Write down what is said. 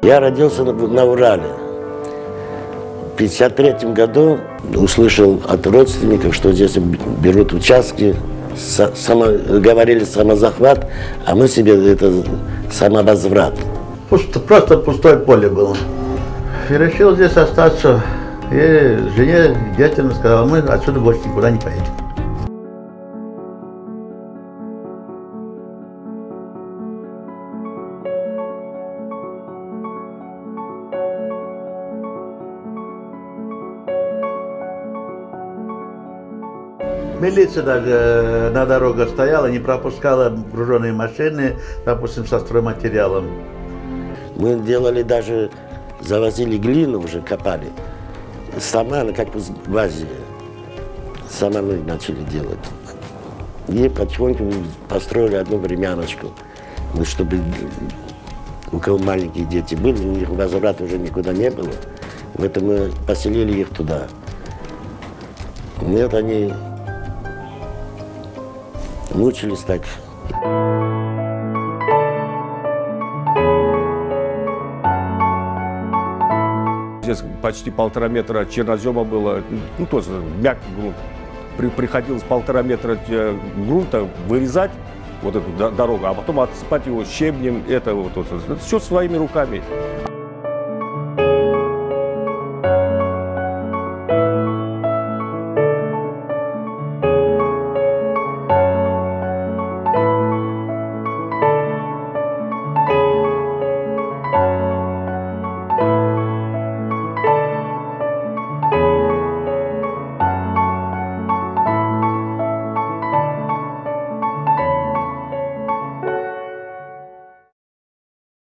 Я родился на Урале. В 1953 году услышал от родственников, что здесь берут участки, говорили самозахват, а мы себе это самовозврат. Просто пустое поле было. И решил здесь остаться. И жене, детям сказал, мы отсюда больше никуда не поедем. Милиция даже на дорогах стояла, не пропускала груженные машины, допустим, со стройматериалом. Мы делали даже, завозили глину, уже копали. Сама, как в Азии, сама мы начали делать. И потихоньку построили одну времяночку, чтобы у кого маленькие дети были, у них возврата уже никуда не было. В этом мы поселили их туда. Нет, они мучились так. Здесь почти 1,5 метра чернозема было, ну тоже мягкий грунт. Приходилось 1,5 метра грунта вырезать, вот эту дорогу, а потом отсыпать его щебнем, это все своими руками.